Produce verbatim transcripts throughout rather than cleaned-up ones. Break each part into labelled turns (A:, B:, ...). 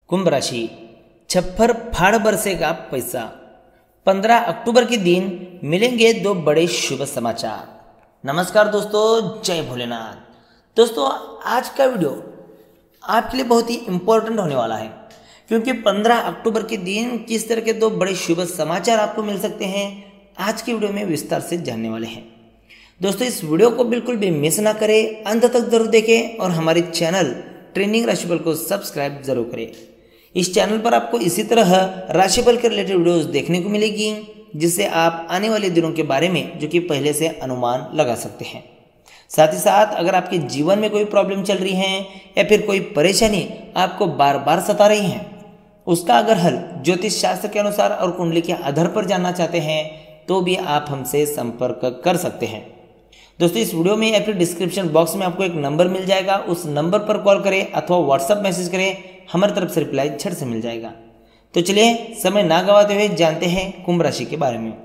A: कुंभ राशि, छप्पर फाड़ बरसेगा पैसा। पंद्रह अक्टूबर के दिन मिलेंगे दो बड़े शुभ समाचार। नमस्कार दोस्तों, जय भोलेनाथ। दोस्तों, आज का वीडियो आपके लिए बहुत ही इम्पोर्टेंट होने वाला है, क्योंकि पंद्रह अक्टूबर के दिन किस तरह के दो बड़े शुभ समाचार आपको मिल सकते हैं, आज की वीडियो में विस्तार से जानने वाले हैं। दोस्तों, इस वीडियो को बिल्कुल भी मिस ना करें, अंत तक जरूर देखें और हमारे चैनल ट्रेंडिंग राशिफल को सब्सक्राइब जरूर करें। इस चैनल पर आपको इसी तरह राशिफल के रिलेटेड वीडियोस देखने को मिलेगी, जिससे आप आने वाले दिनों के बारे में जो कि पहले से अनुमान लगा सकते हैं। साथ ही साथ अगर आपके जीवन में कोई प्रॉब्लम चल रही है या फिर कोई परेशानी आपको बार बार सता रही है, उसका अगर हल ज्योतिष शास्त्र के अनुसार और कुंडली के आधार पर जानना चाहते हैं तो भी आप हमसे संपर्क कर सकते हैं। दोस्तों, इस वीडियो में या फिर डिस्क्रिप्शन बॉक्स में आपको एक नंबर मिल जाएगा, उस नंबर पर कॉल करें अथवा व्हाट्सएप मैसेज करें, हमारी तरफ से रिप्लाई झट से मिल जाएगा। तो चलिए समय ना गवाते हुए जानते हैं कुंभ राशि के बारे में।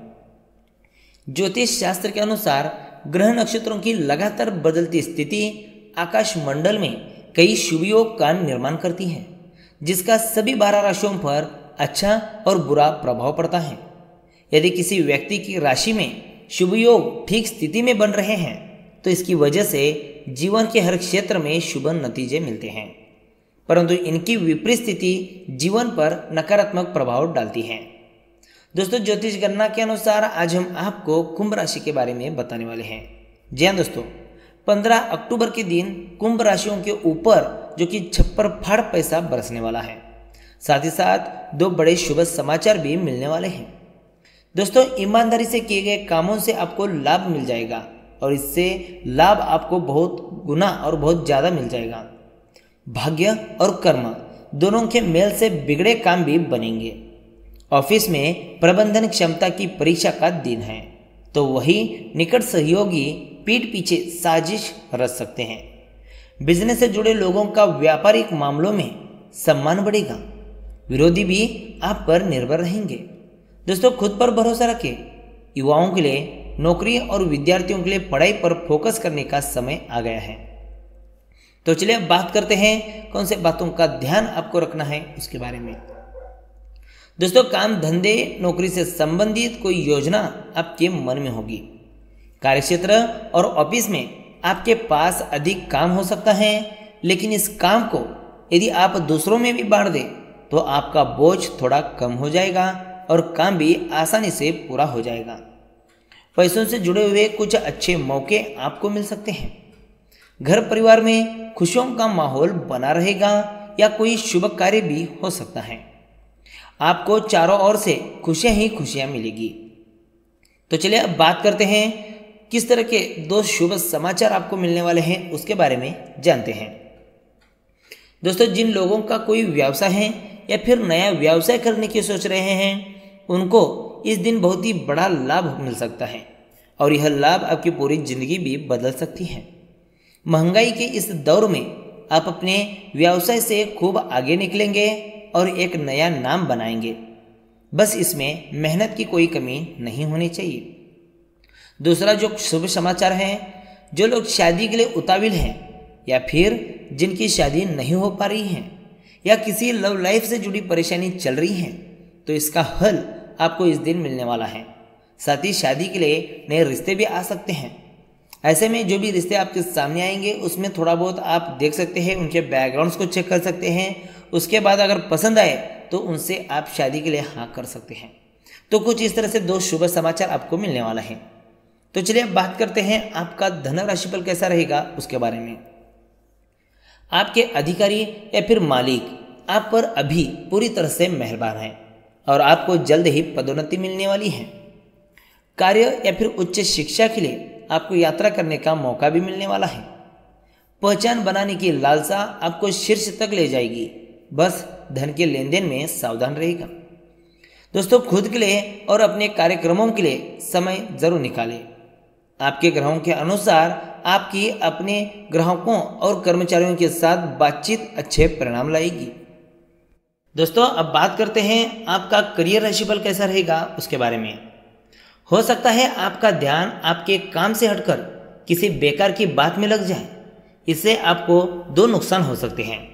A: ज्योतिष शास्त्र के अनुसार ग्रह नक्षत्रों की लगातार बदलती स्थिति आकाश मंडल में कई शुभ योग का निर्माण करती है, जिसका सभी बारह राशियों पर अच्छा और बुरा प्रभाव पड़ता है। यदि किसी व्यक्ति की राशि में शुभ योग ठीक स्थिति में बन रहे हैं तो इसकी वजह से जीवन के हर क्षेत्र में शुभ नतीजे मिलते हैं, परंतु इनकी विपरीत स्थिति जीवन पर नकारात्मक प्रभाव डालती है। दोस्तों, ज्योतिष गणना के अनुसार आज हम आपको कुंभ राशि के बारे में बताने वाले हैं। जी हाँ दोस्तों, पंद्रह अक्टूबर के दिन कुंभ राशियों के ऊपर जो कि छप्पर फाड़ पैसा बरसने वाला है। साथ ही साथ दो बड़े शुभ समाचार भी मिलने वाले हैं। दोस्तों, ईमानदारी से किए गए कामों से आपको लाभ मिल जाएगा और इससे लाभ आपको बहुत गुना और बहुत ज़्यादा मिल जाएगा। भाग्य और कर्म दोनों के मेल से बिगड़े काम भी बनेंगे। ऑफिस में प्रबंधन क्षमता की परीक्षा का दिन है, तो वही निकट सहयोगी पीठ पीछे साजिश रच सकते हैं। बिजनेस से जुड़े लोगों का व्यापारिक मामलों में सम्मान बढ़ेगा। विरोधी भी आप पर निर्भर रहेंगे। दोस्तों, खुद पर भरोसा रखें। युवाओं के लिए नौकरी और विद्यार्थियों के लिए पढ़ाई पर फोकस करने का समय आ गया है। तो चलिए अब बात करते हैं कौन से बातों का ध्यान आपको रखना है उसके बारे में। दोस्तों, काम धंधे नौकरी से संबंधित कोई योजना आपके मन में होगी। कार्यक्षेत्र और ऑफिस में आपके पास अधिक काम हो सकता है, लेकिन इस काम को यदि आप दूसरों में भी बांट दें तो आपका बोझ थोड़ा कम हो जाएगा और काम भी आसानी से पूरा हो जाएगा। पैसों से जुड़े हुए कुछ अच्छे मौके आपको मिल सकते हैं। घर परिवार में खुशियों का माहौल बना रहेगा या कोई शुभ कार्य भी हो सकता है। आपको चारों ओर से खुशियां ही खुशियां मिलेगी। तो चलिए अब बात करते हैं किस तरह के दो शुभ समाचार आपको मिलने वाले हैं उसके बारे में जानते हैं। दोस्तों, जिन लोगों का कोई व्यवसाय है या फिर नया व्यवसाय करने की सोच रहे हैं, उनको इस दिन बहुत ही बड़ा लाभ मिल सकता है और यह लाभ आपकी पूरी जिंदगी भी बदल सकती है। महंगाई के इस दौर में आप अपने व्यवसाय से खूब आगे निकलेंगे और एक नया नाम बनाएंगे। बस इसमें मेहनत की कोई कमी नहीं होनी चाहिए। दूसरा जो शुभ समाचार है, जो लोग शादी के लिए उताविल हैं या फिर जिनकी शादी नहीं हो पा रही है या किसी लव लाइफ से जुड़ी परेशानी चल रही है, तो इसका हल आपको इस दिन मिलने वाला है। साथ ही शादी के लिए नए रिश्ते भी आ सकते हैं। ऐसे में जो भी रिश्ते आपके सामने आएंगे उसमें थोड़ा बहुत आप देख सकते हैं, उनके बैकग्राउंड्स को चेक कर सकते हैं। उसके बाद अगर पसंद आए तो उनसे आप शादी के लिए हाँ कर सकते हैं। तो कुछ इस तरह से दो शुभ समाचार आपको मिलने वाला है। तो चलिए अब बात करते हैं आपका धन राशिफल कैसा रहेगा उसके बारे में। आपके अधिकारी या फिर मालिक आप पर अभी पूरी तरह से मेहरबान हैं और आपको जल्द ही पदोन्नति मिलने वाली है। कार्य या फिर उच्च शिक्षा के लिए आपको यात्रा करने का मौका भी मिलने वाला है। पहचान बनाने की लालसा आपको शीर्ष तक ले जाएगी। बस धन के लेन देन में सावधान रहेगा। दोस्तों, खुद के लिए और अपने कार्यक्रमों के लिए समय जरूर निकालें। आपके ग्रहों के अनुसार आपकी अपने ग्राहकों और कर्मचारियों के साथ बातचीत अच्छे परिणाम लाएगी। दोस्तों, अब बात करते हैं आपका करियर राशिफल कैसा रहेगा उसके बारे में। हो सकता है आपका ध्यान आपके काम से हटकर किसी बेकार की बात में लग जाए। इससे आपको दो नुकसान हो सकते हैं।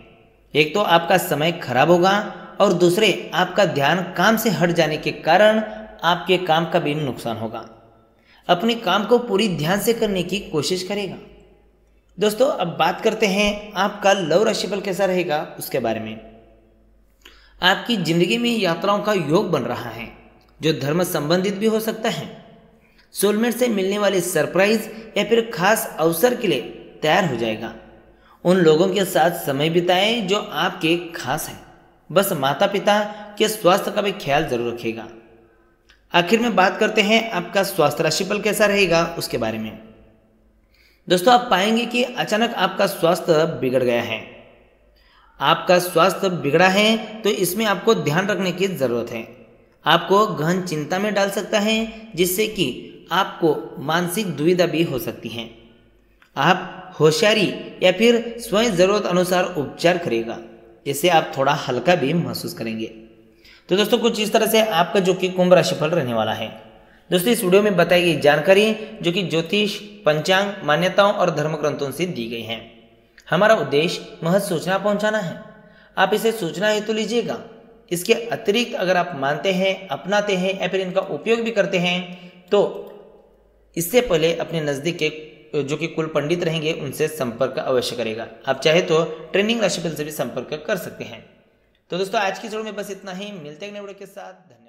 A: एक तो आपका समय खराब होगा और दूसरे आपका ध्यान काम से हट जाने के कारण आपके काम का भी नुकसान होगा। अपने काम को पूरी ध्यान से करने की कोशिश करेगा। दोस्तों अब बात करते हैं आपका लव राशिफल कैसा रहेगा उसके बारे में। आपकी जिंदगी में यात्राओं का योग बन रहा है जो धर्म संबंधित भी हो सकता है। सोलमेट से मिलने वाली सरप्राइज या फिर खास अवसर के लिए तैयार हो जाएगा। उन लोगों के साथ समय बिताएं जो आपके खास हैं। बस माता पिता के स्वास्थ्य का भी ख्याल जरूर रखिएगा। आखिर में बात करते हैं आपका स्वास्थ्य राशिफल कैसा रहेगा उसके बारे में। दोस्तों आप पाएंगे कि अचानक आपका स्वास्थ्य बिगड़ गया है। आपका स्वास्थ्य बिगड़ा है तो इसमें आपको ध्यान रखने की जरूरत है। आपको गहन चिंता में डाल सकता है जिससे कि आपको मानसिक दुविधा भी हो सकती है। आप होशियारी या फिर स्वयं जरूरत अनुसार उपचार करेगा, इससे आप थोड़ा हल्का भी महसूस करेंगे। तो दोस्तों कुछ इस तरह से आपका जो कि कुंभ राशिफल रहने वाला है। दोस्तों इस वीडियो में बताई गई जानकारी जो कि ज्योतिष, पंचांग, मान्यताओं और धर्म ग्रंथों से दी गई है। हमारा उद्देश्य महज सूचना पहुंचाना है। आप इसे सूचना हेतु तो लीजिएगा। इसके अतिरिक्त अगर आप मानते हैं, अपनाते हैं या फिर इनका उपयोग भी करते हैं तो इससे पहले अपने नज़दीक के जो कि कुल पंडित रहेंगे उनसे संपर्क अवश्य करेगा। आप चाहे तो ट्रेनिंग राशिफल से भी संपर्क कर सकते हैं। तो दोस्तों आज की वीडियो में बस इतना ही। मिलते हैं नए वीडियो के साथ।